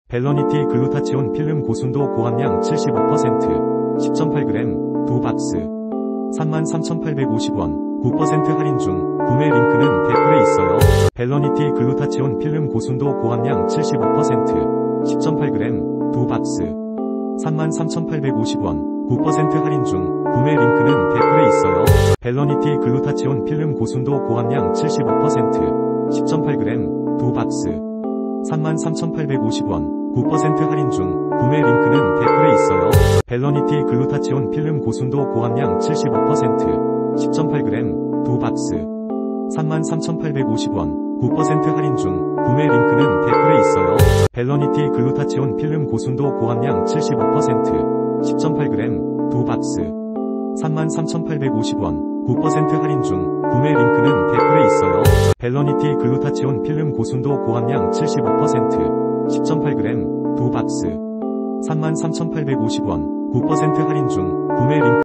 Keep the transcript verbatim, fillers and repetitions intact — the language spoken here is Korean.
벨러니티 글루타치온 필름 고순도 고함량 칠십오 퍼센트 십 점 팔 그램 두 박스 삼만 삼천팔백오십 원 구 퍼센트 할인 중. 구매 링크는 댓글에 있어요. 벨러니티 글루타치온 필름 고순도 고함량 칠십오 퍼센트 십 점 팔 그램 두 박스 삼만 삼천팔백오십 원 구 퍼센트 할인 중. 구매 링크는 댓글에 있어요. 벨러니티 글루타치온 필름 고순도 고함량 칠십오 퍼센트 십 점 팔 그램 두 박스 삼만 삼천팔백오십 원 구 퍼센트 할인 중. 구매 링크는 댓글에 있어요. 벨러니티 글루타치온 필름 고순도 고함량 칠십오 퍼센트 십 점 팔 그램 두 박스 삼만 삼천팔백오십 원 구 퍼센트 할인 중. 구매 링크는 댓글에 있어요. 벨러니티 글루타치온 필름 고순도 고함량 칠십오 퍼센트 십 점 팔 그램 두 박스 삼만 삼천팔백오십 원 구 퍼센트 할인 중. 구매 링크는 댓글에 있어요. 벨러니티 글루타치온 필름 고순도 고함량 칠십오 퍼센트 십 점 팔 그램 두 박스 삼만 삼천팔백오십 원 구 퍼센트 할인 중. 구매 링크